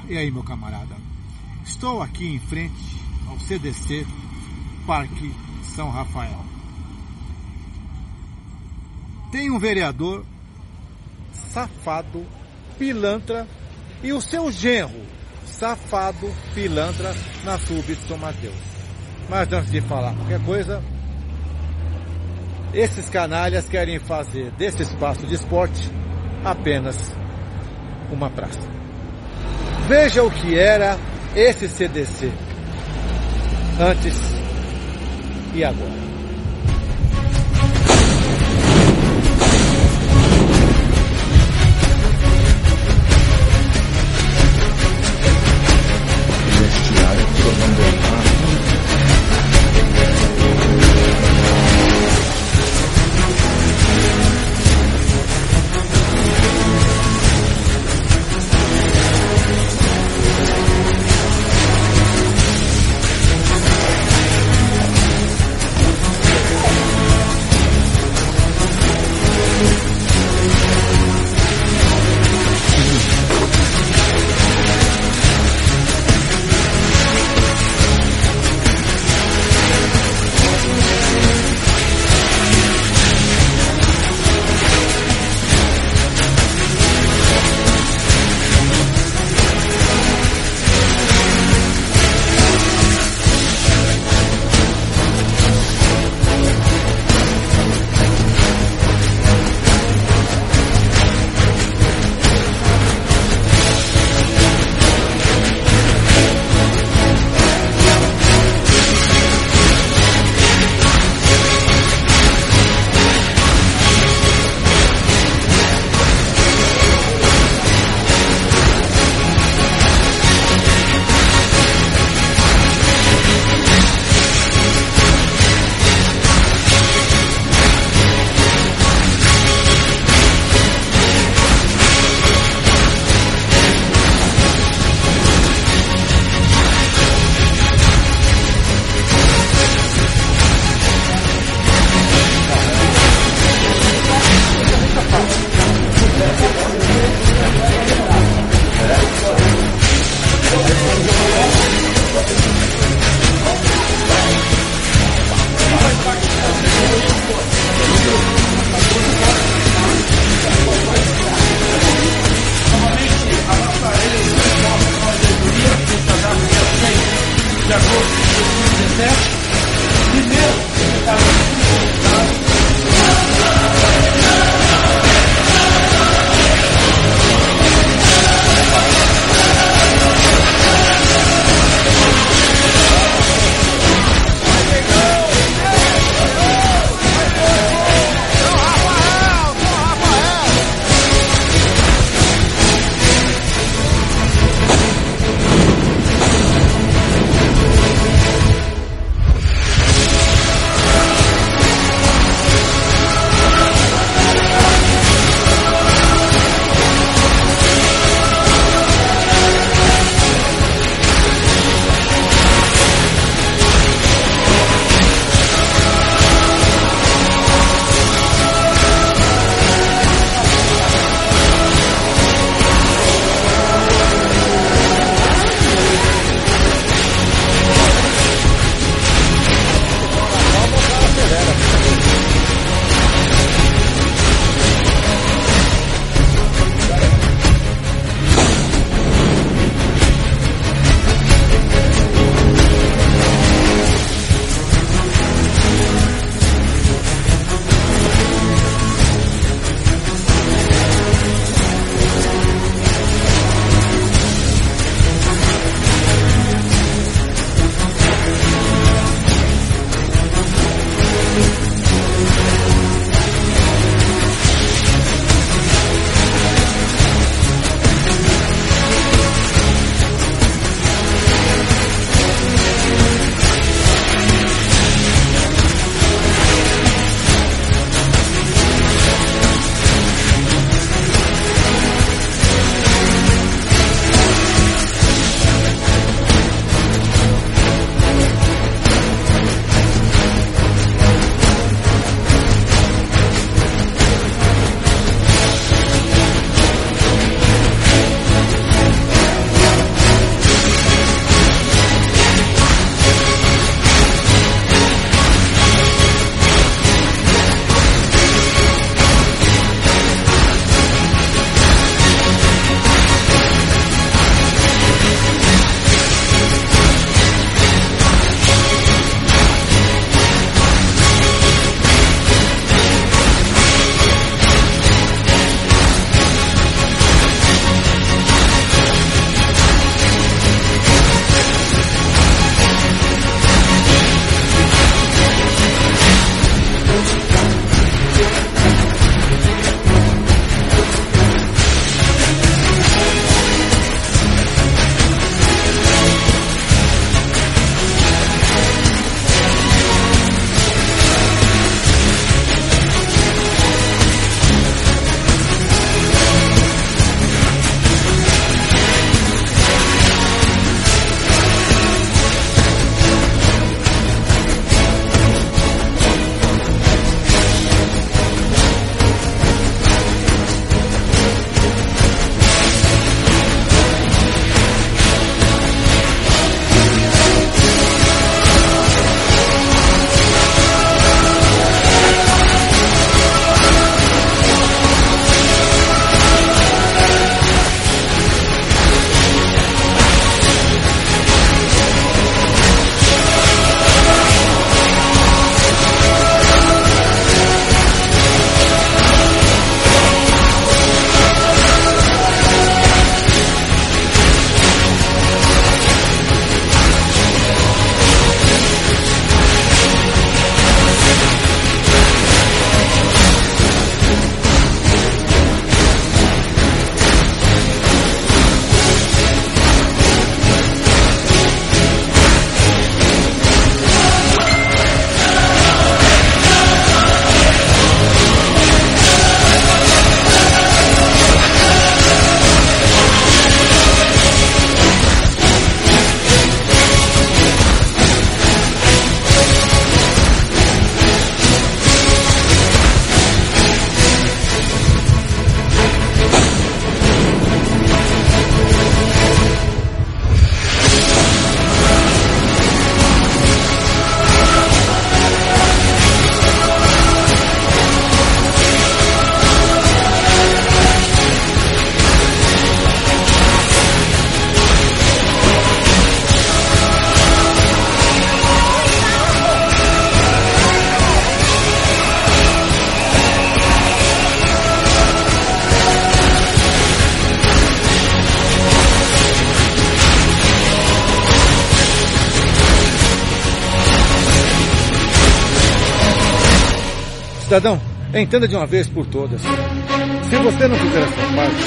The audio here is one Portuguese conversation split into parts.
E aí, meu camarada? Estou aqui em frente ao CDC Parque São Rafael. Tem um vereador safado, pilantra, e o seu genro, safado, pilantra, na SUB de São Mateus. Mas antes de falar qualquer coisa, esses canalhas querem fazer desse espaço de esporte apenas uma praça. Veja o que era esse CDC antes e agora. Cidadão, entenda de uma vez por todas. Se você não fizer a sua parte,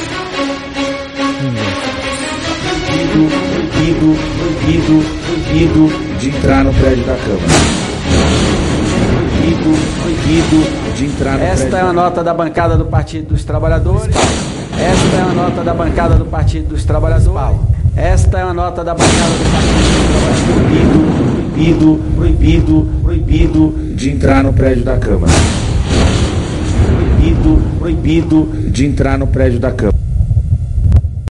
Proibido de entrar no prédio da Câmara. Proibido de entrar no prédio. Esta é a nota da bancada do Partido dos Trabalhadores. Esta é a nota da bancada do Partido dos Trabalhadores. Esta é a nota da bancada do Partido dos Trabalhadores. Proibido de entrar no prédio da Câmara. Proibido de entrar no prédio da Câmara.